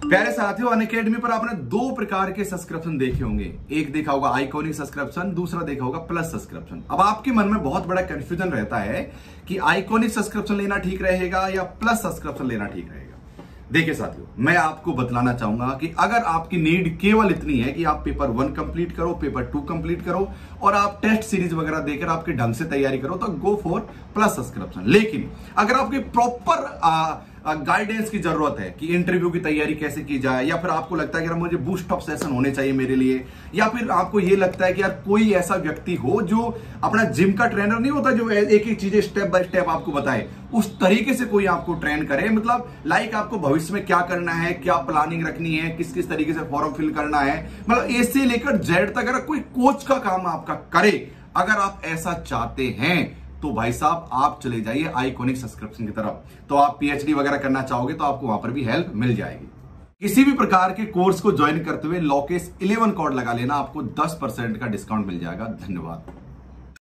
प्यारे साथियों, अनअकैडमी पर आपने दो प्रकार के सब्सक्रिप्शन देखे होंगे। एक देखा होगा आइकॉनिक सब्सक्रिप्शन, दूसरा देखा होगा प्लस सब्सक्रिप्शन। अब आपके मन में बहुत बड़ा कंफ्यूजन रहता है कि आइकॉनिक सब्सक्रिप्शन लेना ठीक रहेगा या प्लस सब्सक्रिप्शन लेना ठीक रहेगा। देखिए साथियों, मैं आपको बतलाना चाहूंगा कि अगर आपकी नीड केवल इतनी है कि आप पेपर 1 कंप्लीट करो, पेपर 2 कंप्लीट करो और आप टेस्ट सीरीज वगैरह देकर आपके ढंग से तैयारी करो, तो गो फॉर प्लस सब्सक्रिप्शन। लेकिन अगर आपकी प्रॉपर गाइडेंस की जरूरत है कि इंटरव्यू की तैयारी कैसे की जाए, या फिर आपको लगता है कि मुझे बूस्ट अप सेशन होने चाहिए मेरे लिए, या फिर आपको ये लगता है कि यार कोई ऐसा व्यक्ति हो जो अपना जिम का ट्रेनर नहीं होता, जो एक एक चीजें स्टेप बाय स्टेप आपको बताए, उस तरीके से कोई आपको ट्रेन करे, मतलब लाइक आपको भविष्य में क्या करना है, क्या प्लानिंग रखनी है, किस किस तरीके से फॉर्म फिल करना है, मतलब ए से लेकर जेड तक अगर कोई कोच का काम आपका करे, अगर आप ऐसा चाहते हैं तो भाई साहब आप चले जाइए आइकॉनिक सब्सक्रिप्शन की तरफ। तो आप पीएचडी वगैरह करना चाहोगे तो आपको वहां पर भी हेल्प मिल जाएगी। किसी भी प्रकार के कोर्स को ज्वाइन करते हुए लॉकेस 11 कोड लगा लेना, आपको 10% का डिस्काउंट मिल जाएगा। धन्यवाद।